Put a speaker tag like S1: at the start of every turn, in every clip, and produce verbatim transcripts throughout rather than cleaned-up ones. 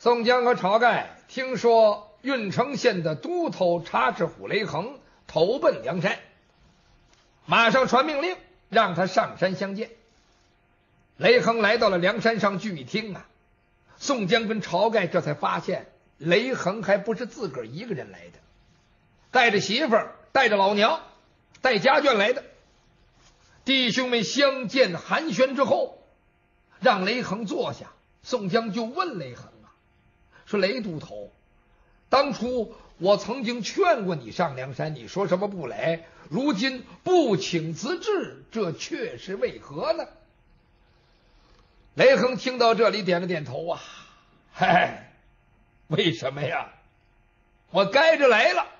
S1: 宋江和晁盖听说郓城县的都头插翅虎雷横投奔梁山，马上传命令让他上山相见。雷横来到了梁山上聚义厅啊，宋江跟晁盖这才发现雷横还不是自个儿一个人来的，带着媳妇儿，带着老娘，带家眷来的。弟兄们相见寒暄之后，让雷横坐下，宋江就问雷横啊，说雷都头，当初我曾经劝过你上梁山，你说什么不来，如今不请自至，这却是为何呢？雷横听到这里点了点头啊，嗨，为什么呀？我该着来了。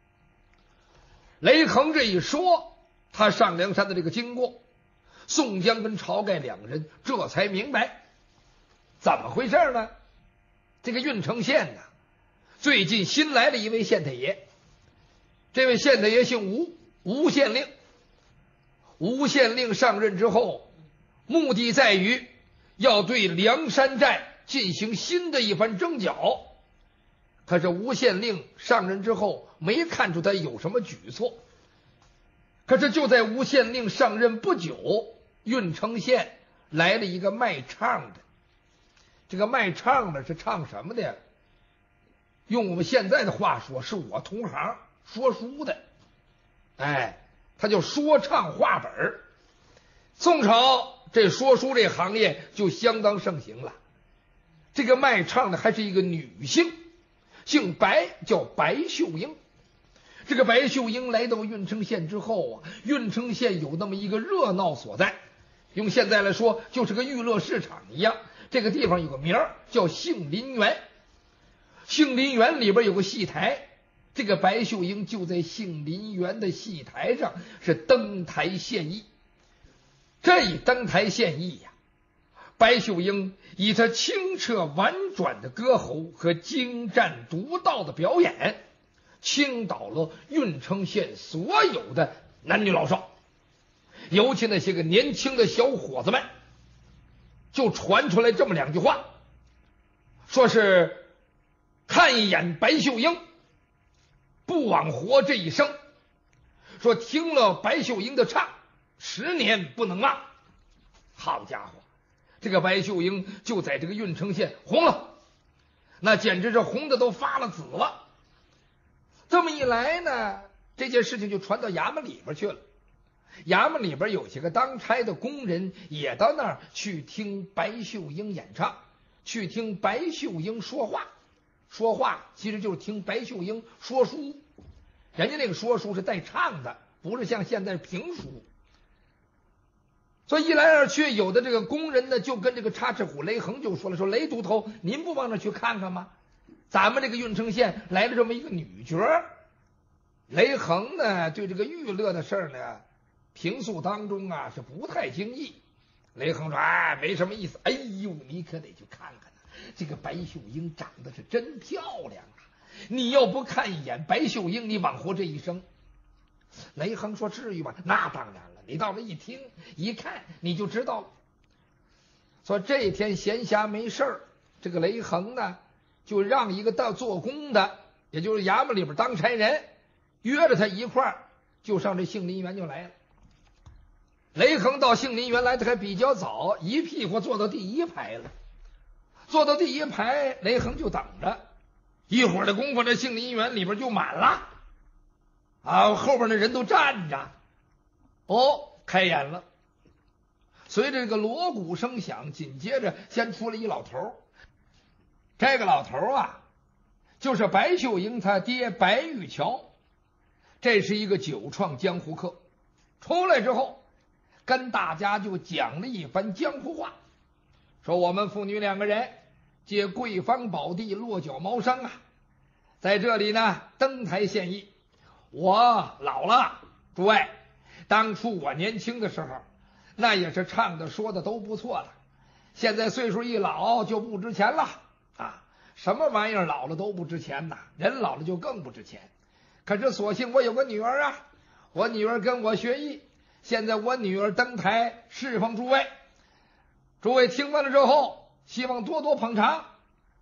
S1: 雷横这一说，他上梁山的这个经过，宋江跟晁盖两个人这才明白怎么回事呢？这个郓城县呢，最近新来了一位县太爷，这位县太爷姓吴，吴县令。吴县令上任之后，目的在于要对梁山寨进行新的一番征剿。可是吴县令上任之后，没看出他有什么举措。可是就在吴县令上任不久，郓城县来了一个卖唱的。这个卖唱的是唱什么的？用我们现在的话说，是我同行说书的。哎，他叫说唱话本。宋朝这说书这行业就相当盛行了。这个卖唱的还是一个女性，姓白，叫白秀英。这个白秀英来到郓城县之后啊，郓城县有那么一个热闹所在，用现在来说就是个娱乐市场一样。这个地方有个名儿叫杏林园，杏林园里边有个戏台，这个白秀英就在杏林园的戏台上是登台献艺。这一登台献艺呀、啊，白秀英以她清澈婉转的歌喉和精湛独到的表演，倾倒了郓城县所有的男女老少，尤其那些个年轻的小伙子们，就传出来这么两句话，说是看一眼白秀英，不枉活这一生。说听了白秀英的唱，十年不能忘。好家伙，这个白秀英就在这个郓城县红了，那简直是红的都发了紫了。这么一来呢，这件事情就传到衙门里边去了。衙门里边有些个当差的工人也到那儿去听白秀英演唱，去听白秀英说话。说话其实就是听白秀英说书，人家那个说书是带唱的，不是像现在评书。所以一来二去，有的这个工人呢就跟这个插翅虎雷横就说了，说雷都头，您不往那去看看吗？咱们这个郓城县来了这么一个女角。雷横呢对这个娱乐的事儿呢，平素当中啊是不太经意。雷横说，哎，没什么意思。哎呦，你可得去看看啊，这个白秀英长得是真漂亮啊，你要不看一眼白秀英，你枉活这一生。雷横说，至于吗？那当然了，你到那一听一看你就知道了。说这天闲暇没事儿，这个雷横呢就让一个到做工的，也就是衙门里边当差人，约着他一块儿就上这杏林园就来了。雷横到杏林园来的还比较早，一屁股坐到第一排了。坐到第一排，雷横就等着，一会儿的功夫，这杏林园里边就满了啊，后边的人都站着。哦，开演了。随着这个锣鼓声响，紧接着先出来一老头。这个老头啊，就是白秀英他爹白玉桥。这是一个九创江湖客，出来之后跟大家就讲了一番江湖话，说我们父女两个人借贵方宝地，落脚茅山啊，在这里呢登台献艺。我老了，诸位，当初我年轻的时候，那也是唱的说的都不错了，现在岁数一老就不值钱了啊！什么玩意儿老了都不值钱呐，人老了就更不值钱。可是所幸我有个女儿啊，我女儿跟我学艺，现在我女儿登台侍奉诸位，诸位听完了之后，希望多多捧场。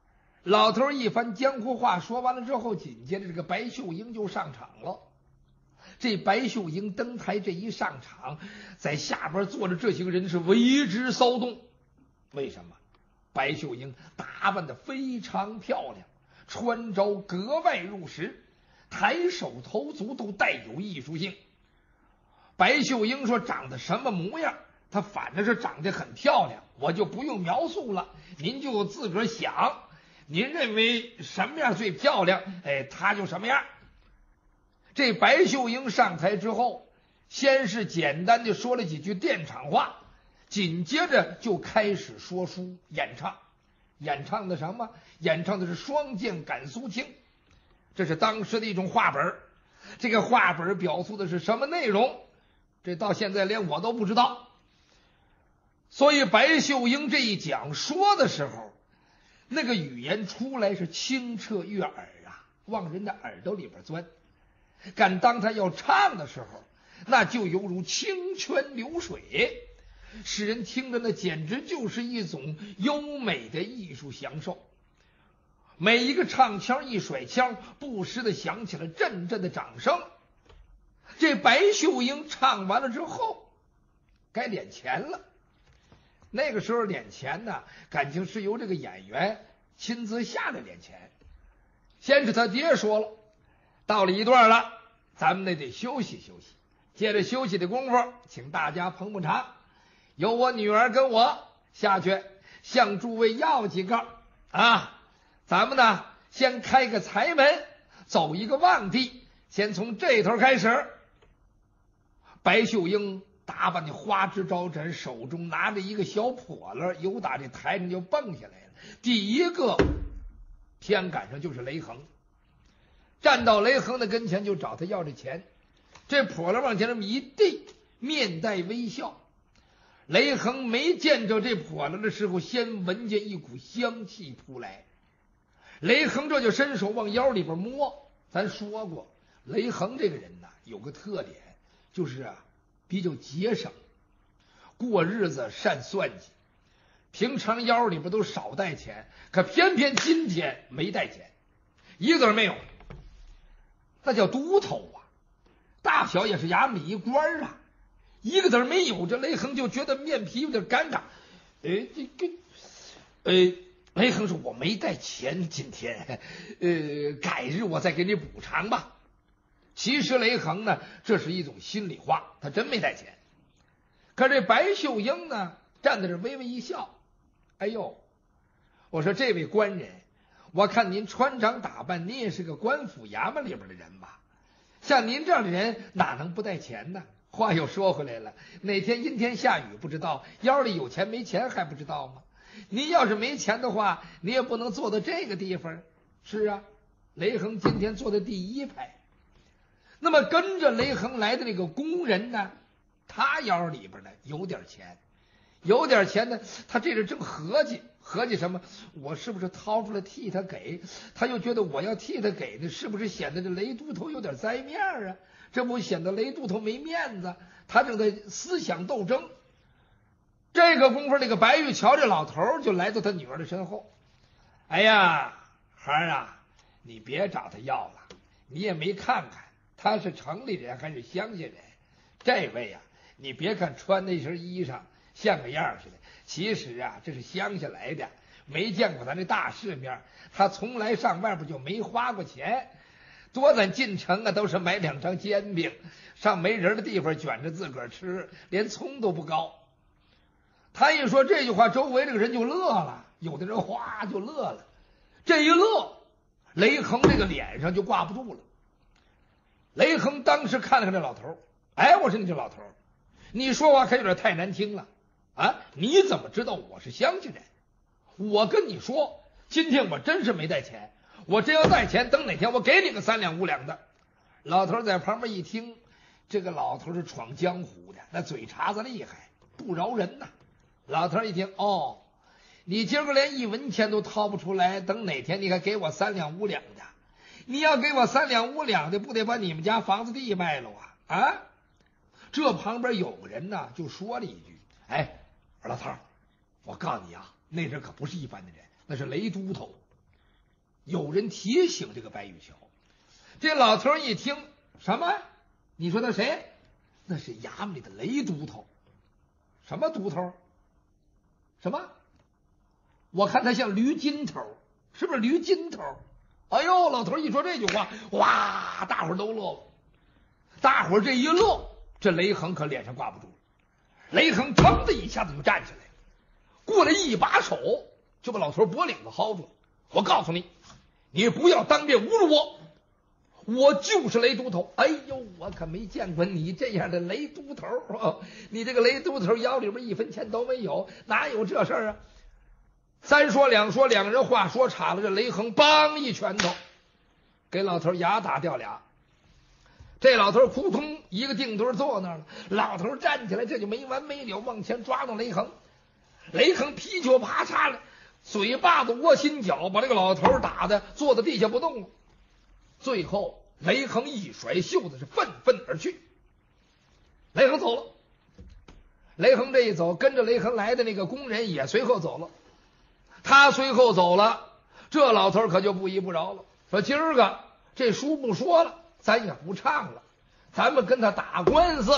S1: 老头一番江湖话说完了之后，紧接着这个白秀英就上场了。这白秀英登台这一上场，在下边坐着这些个人是为之骚动。为什么？白秀英打扮得非常漂亮，穿着格外入时，抬手投足都带有艺术性。白秀英说长得什么模样，她反正是长得很漂亮，我就不用描述了，您就自个儿想，您认为什么样最漂亮，哎，她就什么样。这白秀英上台之后，先是简单的说了几句电场话，紧接着就开始说书演唱。演唱的什么？演唱的是双剑赶苏青，这是当时的一种话本。这个话本表述的是什么内容，这到现在连我都不知道。所以白秀英这一讲说的时候，那个语言出来是清澈悦耳啊，往人的耳朵里边钻。敢当他要唱的时候，那就犹如清泉流水，使人听着那简直就是一种优美的艺术享受。每一个唱腔一甩腔，不时的响起了阵阵的掌声。这白秀英唱完了之后，该敛钱了。那个时候敛钱呢，感情是由这个演员亲自下来敛钱。先是他爹说了，到了一段了，咱们得得休息休息。借着休息的功夫，请大家捧捧场，由我女儿跟我下去向诸位要几个啊。咱们呢先开个财门，走一个旺地，先从这头开始。白秀英打扮的花枝招展，手中拿着一个小笸箩，由打这台上就蹦下来了。第一个天赶上就是雷横，站到雷横的跟前就找他要这钱。这笸箩往前这么一递，面带微笑。雷横没见着这笸箩的时候，先闻见一股香气扑来，雷横这就伸手往腰里边摸。咱说过，雷横这个人呐，有个特点，就是啊比较节省，过日子善算计，平常腰里边都少带钱，可偏偏今天没带钱，一个字没有。那叫都头啊，大小也是衙门里一官啊，一个字没有。这雷横就觉得面皮有点尴尬。哎，这个，哎，雷横说我没带钱，今天，呃，改日我再给你补偿吧。其实雷横呢，这是一种心里话，他真没带钱。可这白秀英呢，站在这微微一笑。哎呦，我说这位官人，我看您穿着打扮，您也是个官府衙门里边的人吧？像您这样的人哪能不带钱呢？话又说回来了，哪天阴天下雨不知道，腰里有钱没钱还不知道吗？您要是没钱的话，你也不能坐到这个地方。是啊，雷横今天坐在第一排。那么跟着雷横来的那个工人呢，他腰里边呢有点钱，有点钱呢，他这人正合计合计什么？我是不是掏出来替他给？他又觉得我要替他给呢，是不是显得这雷都头有点栽面啊？这不显得雷都头没面子？他正在思想斗争。这个功夫，那个白玉桥这老头就来到他女儿的身后。哎呀，孩儿啊，你别找他要了，你也没看看他是城里人还是乡下人。这位呀、啊，你别看穿那身衣裳像个样似的，其实啊，这是乡下来的，没见过咱这大世面。他从来上外边就没花过钱，多咱进城啊都是买两张煎饼，上没人的地方卷着自个儿吃，连葱都不高。他一说这句话，周围这个人就乐了，有的人哗就乐了。这一乐，雷横这个脸上就挂不住了。雷横当时看了看这老头，哎，我说你这老头，你说话可有点太难听了啊！你怎么知道我是乡下人？我跟你说，今天我真是没带钱，我真要带钱，等哪天我给你个三两五两的。老头在旁边一听，这个老头是闯江湖的，那嘴茬子厉害，不饶人呐。老头一听，哦，你今儿个连一文钱都掏不出来，等哪天你还给我三两五两的？你要给我三两五两的，不得把你们家房子地卖了啊？啊！这旁边有个人呢，就说了一句：“哎，二老头，我告诉你啊，那人可不是一般的人，那是雷都头。 有人提醒这个白玉桥。这老头一听，什么？你说那谁？那是衙门里的雷都头。什么都头？什么？我看他像驴筋头，是不是驴筋头？哎呦，老头一说这句话，哇，大伙儿都乐了。大伙儿这一乐，这雷横可脸上挂不住了。雷横腾的一下子就站起来了，过来一把手就把老头脖领子薅住了。我告诉你，你不要当面侮辱我，我就是雷都头。哎呦，我可没见过你这样的雷都头啊！你这个雷都头腰里边一分钱都没有，哪有这事儿啊？三说两说，两人话说岔了，这雷横梆一拳头给老头牙打掉俩。这老头扑通一个定墩坐那儿了，老头站起来，这就没完没了往前抓到雷横。雷横劈球啪嚓了，嘴巴子窝心脚，把这个老头打的坐在地下不动了。最后雷横一甩袖子，是愤愤而去。雷横走了，雷横这一走，跟着雷横来的那个工人也随后走了。他随后走了，这老头可就不依不饶了，说今儿个这书不说了，咱也不唱了，咱们跟他打官司。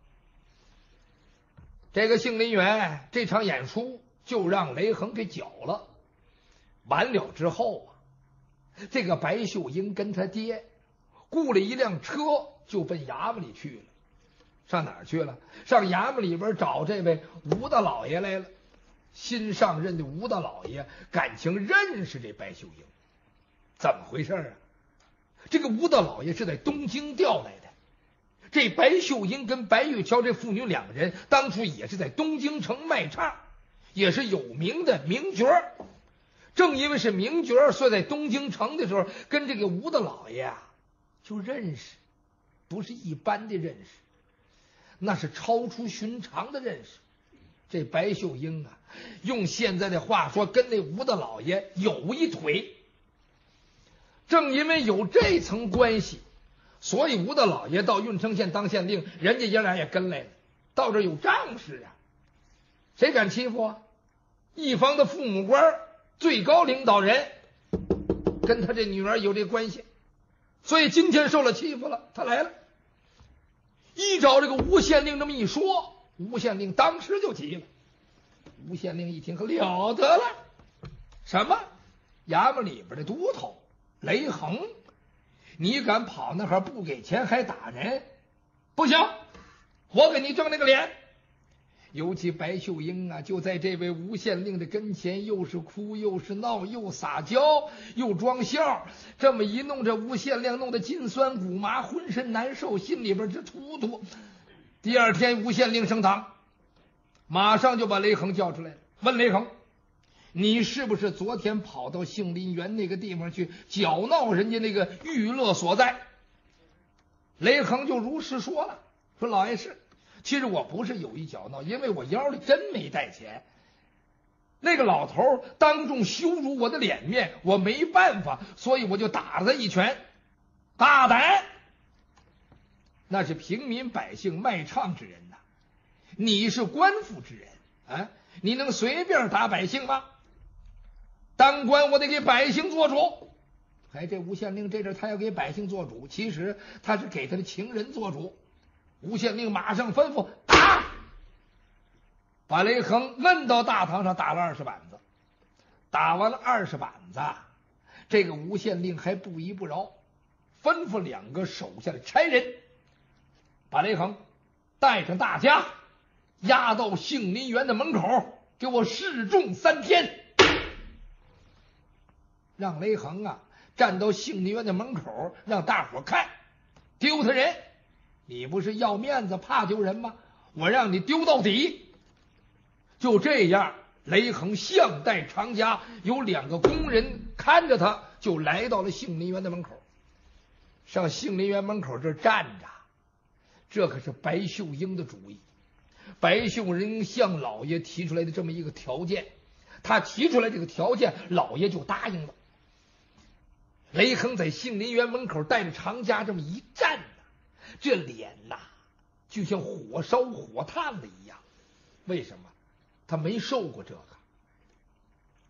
S1: 这个杏林园这场演出就让雷横给搅了。完了之后啊，这个白秀英跟他爹雇了一辆车就奔衙门里去了。上哪儿去了？上衙门里边找这位吴大老爷来了。新上任的吴大老爷感情认识这白秀英。怎么回事啊？这个吴大老爷是在东京调来的，这白秀英跟白玉桥这父女两人当初也是在东京城卖唱，也是有名的名角。正因为是名角，所以在东京城的时候跟这个吴大老爷啊就认识，不是一般的认识，那是超出寻常的认识。这白秀英啊，用现在的话说，跟那吴大老爷有一腿。正因为有这层关系，所以吴大老爷到郓城县当县令，人家爷俩也跟来了，到这有仗势啊，谁敢欺负啊？一方的父母官，最高领导人跟他这女儿有这关系，所以今天受了欺负了，他来了。一找这个吴县令这么一说，吴县令当时就急了。吴县令一听，可了得了，什么衙门里边的都头雷横，你敢跑那哈不给钱还打人？不行，我给你争那个脸。尤其白秀英啊，就在这位吴县令的跟前，又是哭又是闹，又撒娇又装笑，这么一弄，这吴县令弄得筋酸骨麻，浑身难受，心里边直突突。第二天吴县令升堂，马上就把雷横叫出来了，问雷横，你是不是昨天跑到杏林园那个地方去搅闹人家那个娱乐所在？雷横就如实说了，说老爷是，其实我不是有意搅闹，因为我腰里真没带钱。那个老头当众羞辱我的脸面，我没办法，所以我就打了他一拳。大胆！那是平民百姓卖唱之人呐，你是官府之人啊，你能随便打百姓吗？当官我得给百姓做主。哎，这吴县令这阵他要给百姓做主，其实他是给他的情人做主。吴县令马上吩咐打，把雷横摁到大堂上打了二十板子。打完了二十板子，这个吴县令还不依不饶，吩咐两个手下的差人把雷横带上大家押到杏林园的门口，给我示众三天。让雷横啊站到杏林园的门口，让大伙看，丢他人，你不是要面子怕丢人吗？我让你丢到底。就这样，雷横项带长枷，有两个工人看着他，就来到了杏林园的门口。上杏林园门口这站着，这可是白秀英的主意。白秀英向老爷提出来的这么一个条件，他提出来这个条件，老爷就答应了。雷横在杏林园门口带着长枷这么一站呢，这脸呐就像火烧火炭了一样。为什么？他没受过这个。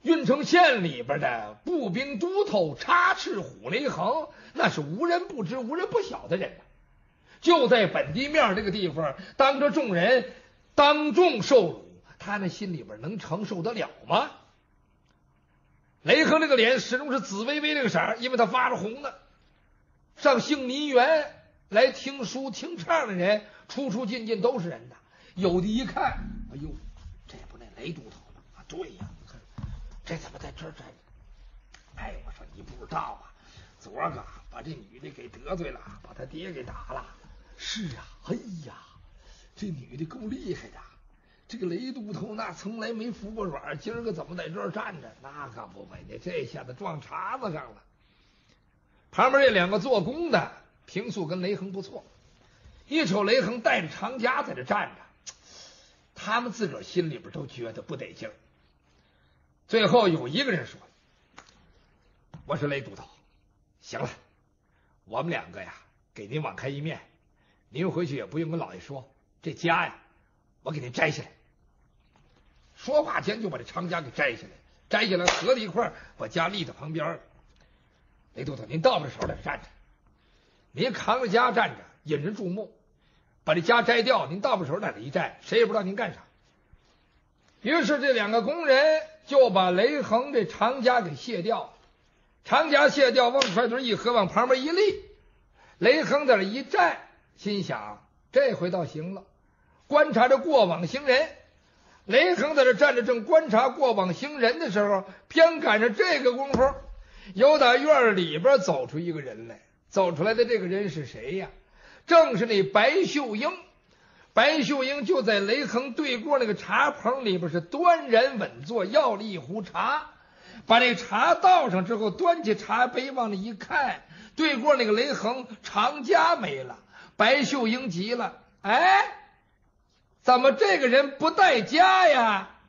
S1: 郓城县里边的步兵都头插翅虎雷横，那是无人不知无人不晓的人呐。就在本地面这个地方，当着众人当众受辱，他那心里边能承受得了吗？雷横这个脸始终是紫微微这个色儿，因为他发着红呢。上杏林园来听书听唱的人，出出进进都是人的。有的一看，哎呦，这不那雷都头吗？啊，对呀，这怎么在这儿站着？哎，我说你不知道啊，昨儿个把这女的给得罪了，把他爹给打了。是啊，哎呀，这女的够厉害的。这个雷都头那从来没服过软，今儿个怎么在这儿站着？那可不会的，这下子撞茬子上了。旁边这两个做工的平素跟雷横不错，一瞅雷横带着长家在这站着，他们自个儿心里边都觉得不得劲儿。最后有一个人说：“我是雷都头，行了，我们两个呀，给您网开一面，您回去也不用跟老爷说，这家呀，我给您摘下来。”说话间就把这长家给摘下来，摘下来合在一块儿，把家立在旁边了。雷都头，您倒着手在这站着，您扛着家站着，引人注目，把这家摘掉，您倒着手在这一站，谁也不知道您干啥。于是这两个工人就把雷横这长家给卸掉，长家卸掉，往揣堆一合，往旁边一立。雷横在这一站，心想这回倒行了，观察着过往行人。雷横在这站着，正观察过往行人的时候，偏赶上这个功夫，由打院里边走出一个人来。走出来的这个人是谁呀？正是那白秀英。白秀英就在雷横对过那个茶棚里边，是端然稳坐，要了一壶茶，把那茶倒上之后，端起茶杯往那一看，对过那个雷横长家没了。白秀英急了：“哎，怎么这个人不带家呀？”